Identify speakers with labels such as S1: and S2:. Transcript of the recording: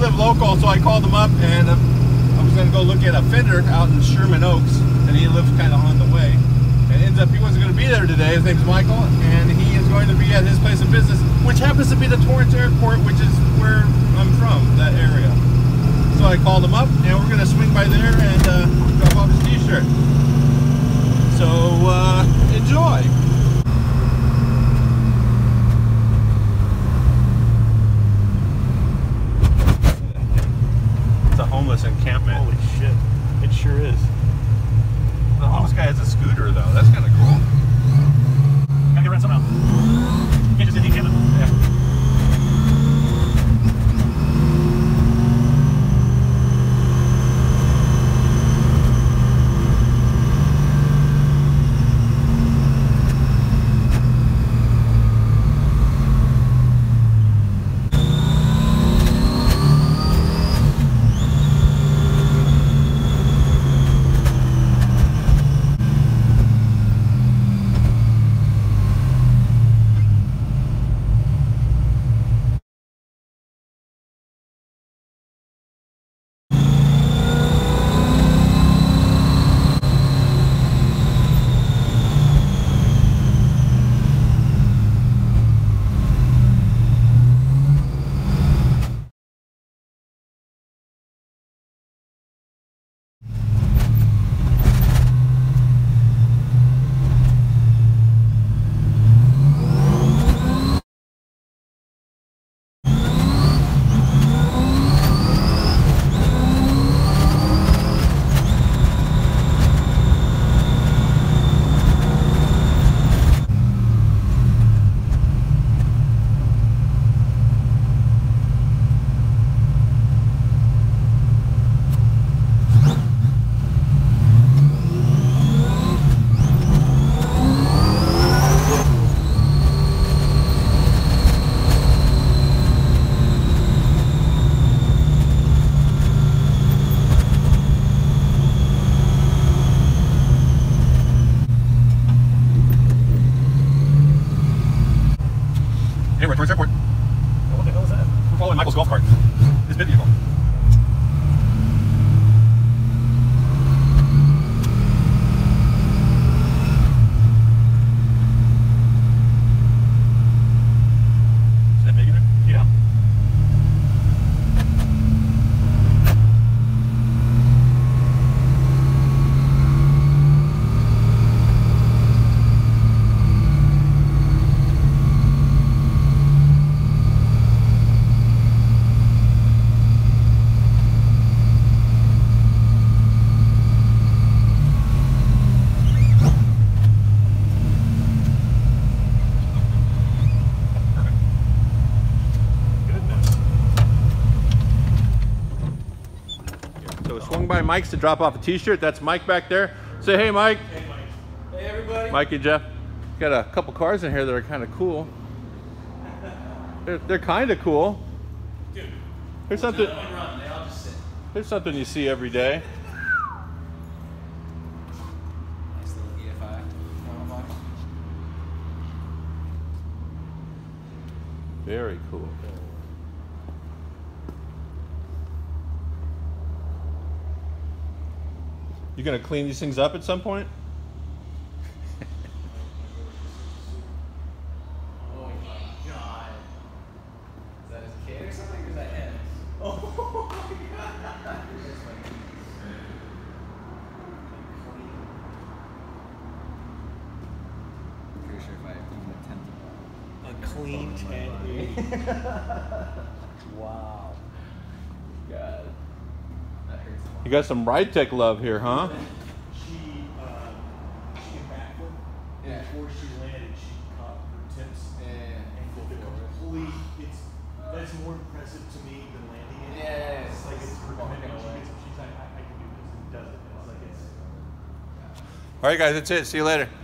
S1: live local, so I called him up, and I was going to go look at a fender out in Sherman Oaks, and he lives kind of on the way. And it ends up he wasn't going to be there today. His name's Michael, and he is going to be at his place of business, which happens to be the Torrance Airport, which is where I'm from, that area. So I called him up, and we're going to swing by there and drop off his t-shirt. So enjoy. It's a homeless encampment.
S2: Holy shit, it sure is.
S1: The homeless guy has a scooter though. That's kind of cool.
S2: Gotta get around somehow. You can't just hit the encampment. Yeah.
S1: Anyway, Torrance Airport.
S2: Oh, what the hell is that?
S1: We're following Michael's golf cart. His bid vehicle. Is that big in there?
S2: Yeah.
S1: So we swung by Mike's to drop off a t-shirt. That's Mike back there. Say hey, Mike.
S2: Hey, Mike. Hey, everybody.
S1: Mike and Jeff. Got a couple cars in here that are kind of cool. They're kind of cool.
S2: Dude.
S1: Here's something.
S2: They all just sit.
S1: Here's something you see every day.
S3: Nice little EFI.
S1: Very cool. You gonna clean these things up at some point?
S3: Oh my god. Is that his kid or something? Or is that him? Oh my god. Pretty sure if I even attempted
S2: A clean 1080.
S3: wow. God. That hurts.
S1: You got some ride tech love here, huh?
S2: She came back from before she landed. She caught her tips and the complete. That's more impressive to me than landing it.
S3: Yeah,
S2: It's like it's her commitment. She's like, I can do this, and does it. And it's like it's.
S1: All right, guys, that's it. See you later.